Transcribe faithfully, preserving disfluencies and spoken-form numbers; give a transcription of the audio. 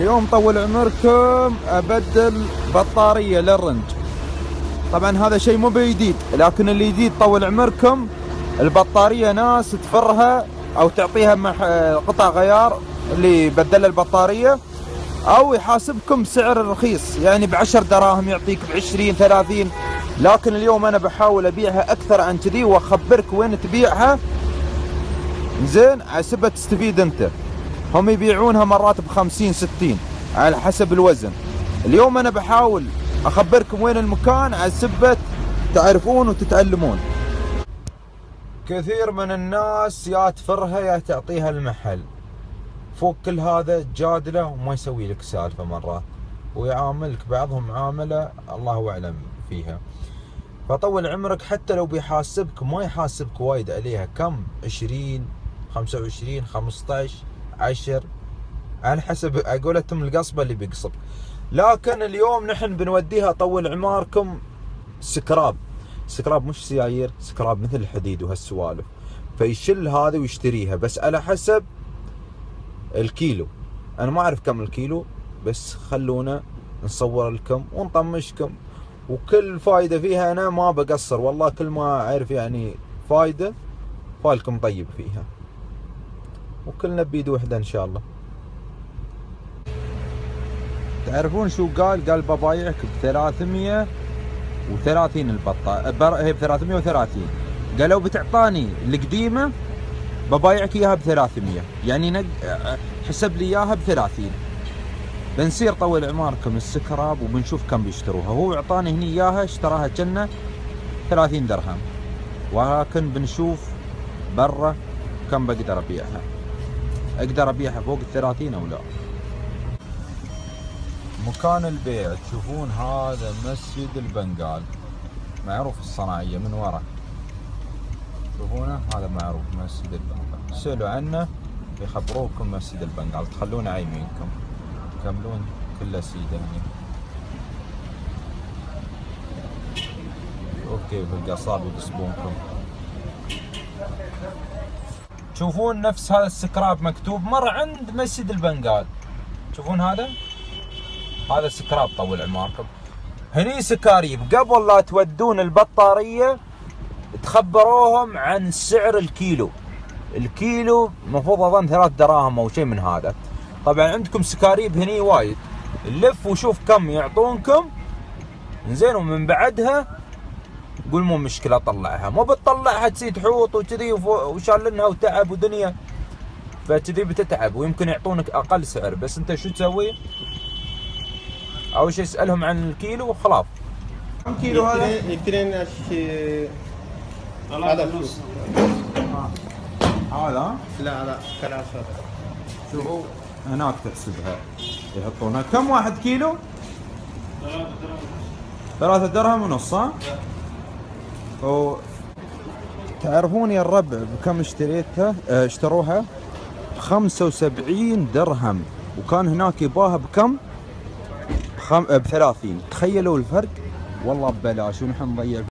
اليوم طول عمركم ابدل بطارية للرنج. طبعا هذا شيء مو بجديد، لكن اللي جديد طول عمركم البطارية ناس تفرها او تعطيها قطع غيار اللي بدل البطارية، او يحاسبكم سعر رخيص يعني بعشر دراهم يعطيك بعشرين ثلاثين. لكن اليوم انا بحاول ابيعها اكثر عن كذي واخبرك وين تبيعها زين عسبة تستفيد انت. هم يبيعونها مرات بخمسين ستين على حسب الوزن. اليوم انا بحاول اخبركم وين المكان عسبة تعرفون وتتعلمون. كثير من الناس يا تفرها يا تعطيها المحل، فوق كل هذا جادله وما يسوي لك سالفه مرات، ويعاملك بعضهم معامله الله اعلم فيها. فطول عمرك حتى لو بيحاسبك ما يحاسبك وايد عليها، كم عشرين خمسة وعشرين خمسطعش عشر على حسب قولتهم القصبه اللي بيقصب. لكن اليوم نحن بنوديها طول عماركم سكراب. سكراب مش سيايير، سكراب مثل الحديد وهالسوالف، فيشل هذه ويشتريها بس على حسب الكيلو. انا ما اعرف كم الكيلو، بس خلونا نصور لكم ونطمشكم، وكل فايدة فيها انا ما بقصر والله، كل ما اعرف يعني فايدة فالكم طيب فيها، وكلنا بيد وحدة ان شاء الله. تعرفون شو قال؟ قال ببايعك بثلاثمية وثلاثين البطة، هي بثلاثمية وثلاثين. قال لو بتعطاني القديمة ببايعك اياها بثلاثمية، يعني نق... حسب لي اياها بثلاثين. بنصير طول عماركم السكراب وبنشوف كم بيشتروها. هو اعطاني هني اياها اشتراها كنا ثلاثين درهم، ولكن بنشوف برا كم بقدر ابيعها. اقدر ابيعها فوق الثلاثين او لا. مكان البيع تشوفون هذا مسجد البنقال، معروف الصناعية من ورا، تشوفونه هذا معروف مسجد البنقال. سألوا عنه يخبروكم مسجد البنقال، تخلون على يمينكم تكملون كله سيده هنا. اوكي في القصاب يقصبونكم. تشوفون نفس هذا السكراب مكتوب مر عند مسجد البنقال، تشوفون هذا هذا سكراب طول عماركم. هني سكاريب قبل لا تودون البطارية تخبروهم عن سعر الكيلو. الكيلو المفروض اظن ثلاث دراهم او شيء من هذا. طبعا عندكم سكاريب هني وايد، نلف وشوف كم يعطونكم زين، ومن بعدها قول مو مشكلة طلعها. مو بتطلعها تسي تحوط وكذي وشالنها وتعب ودنيا، فكذي بتتعب ويمكن يعطونك اقل سعر. بس انت شو تسوي؟ اول شيء اسألهم عن الكيلو وخلاص. كم كيلو هذا؟ يمكن هذا فلوس. هذا؟ لا لا ثلاثة. شوفوا هناك تحسبها يحطونها. كم واحد كيلو؟ ثلاثة درهم ونص. ها؟ و تعرفون يا الربع بكم اشتريتها؟ اه اشتروها خمسة وسبعين درهم، وكان هناك يباها بكم؟ بخم... بثلاثين. تخيلوا الفرق والله ببلاش ونحن نضيع.